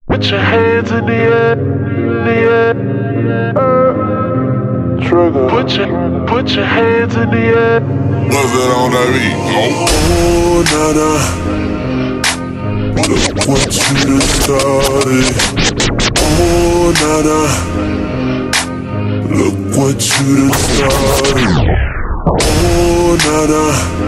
Put your hands in the air, Trigger. Put your hands in the air. What's that on that beat? Oh, nana, look what you done started. Oh, nana, look what you done started. Oh, nana,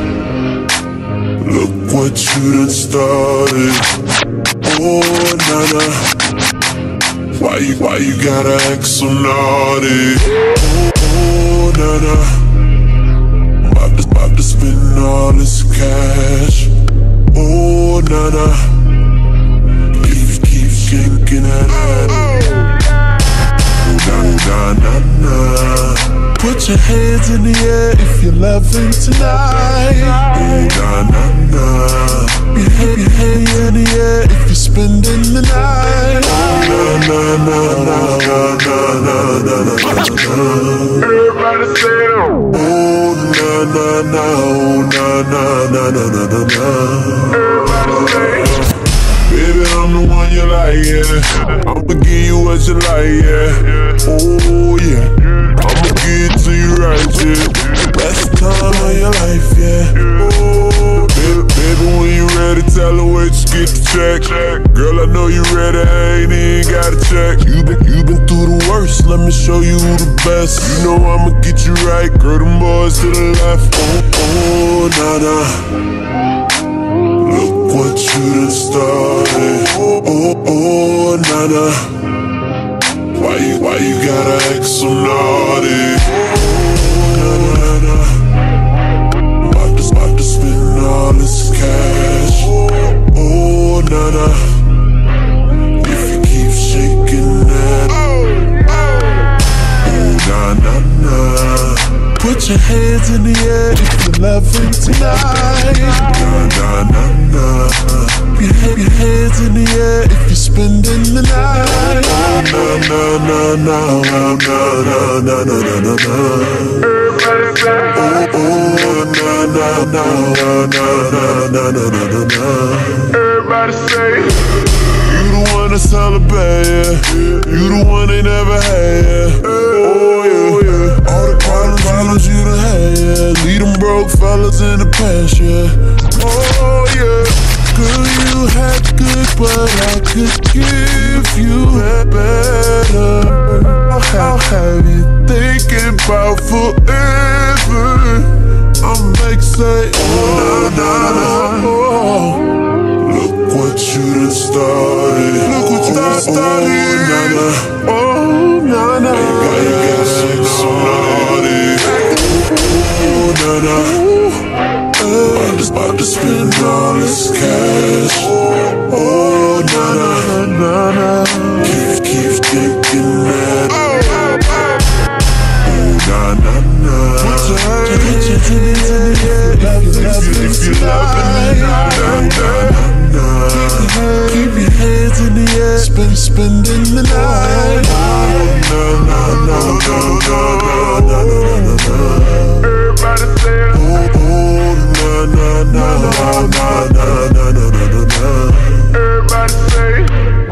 look what you done started. Oh, nana, why you gotta act so naughty? Oh, nana, about to spend all this cash. Oh, nana, keep shaking that ass. Oh, na. Put your hands in the air if you're loving tonight. Oh, na. Your hands in the air if you're spending the night. Oh, na. Everybody say it. Oh, na. Everybody say it. Baby, I'm the one you like, yeah. I'ma give you what you like, yeah. Oh, yeah. I'ma give it to you right, yeah. Best time of your life, yeah. Oh, baby, when you ready, tell her where you get the check. Girl, I know you ready, I ain't even gotta check. You been through the worst, let me show you who the best. You know I'ma get you right, girl, them boys to the left. Oh, nana, look what you done started. Oh, nana, why you gotta act so naughty? Oh, nana, about to spend all this cash. Oh, nana, if you keep shaking that. Oh, na. Put your hands in the air if you're loving tonight. Na. Your hands in the air if you're spending the night. Na. Everybody say it. Everybody say it. You the one that's hella bad, yeah. You the one they never had, yeah. Oh, yeah. All the problems you done had, yeah. Leave them broke fellas in the past, yeah. Oh, yeah. Girl, you had good, but I could give you better. I'll have you thinking about forever. I'm like, say, oh, look what you done started. Look what you done started. Oh, nana. Why you got sex so naughty? Oh, nana. About to spend all this cash. Oh, nana. Keep thinking that. Oh, na. Put your hands in the air if you're loving tonight. Keep your hands in the air, spending the night. Everybody say it. Everybody say it.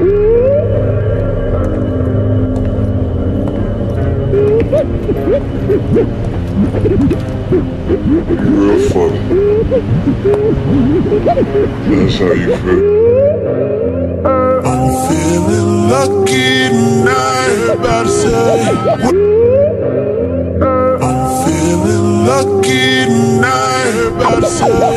Real funny. That's how you feel. I'm feeling lucky tonight. Everybody say, I'm feeling lucky tonight. Everybody say,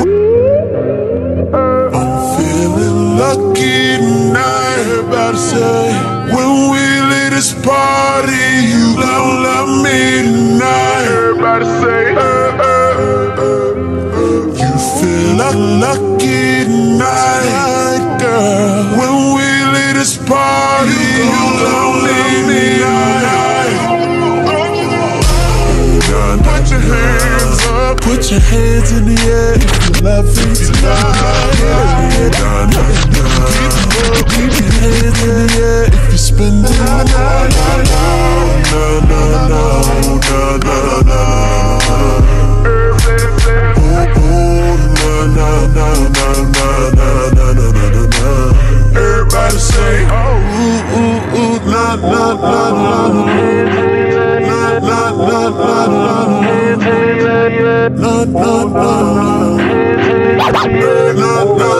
I'm feeling lucky tonight. Everybody say, when we leave this party, you gon' love me tonight. Everybody say it. You feel lucky tonight, girl. When we leave this party, you gon' leave me tonight. Put your hands up. Put your hands in the air if you're loving tonight. Keep your hands in the air if you're spending the night. Everybody say No, no, no, no. No, no.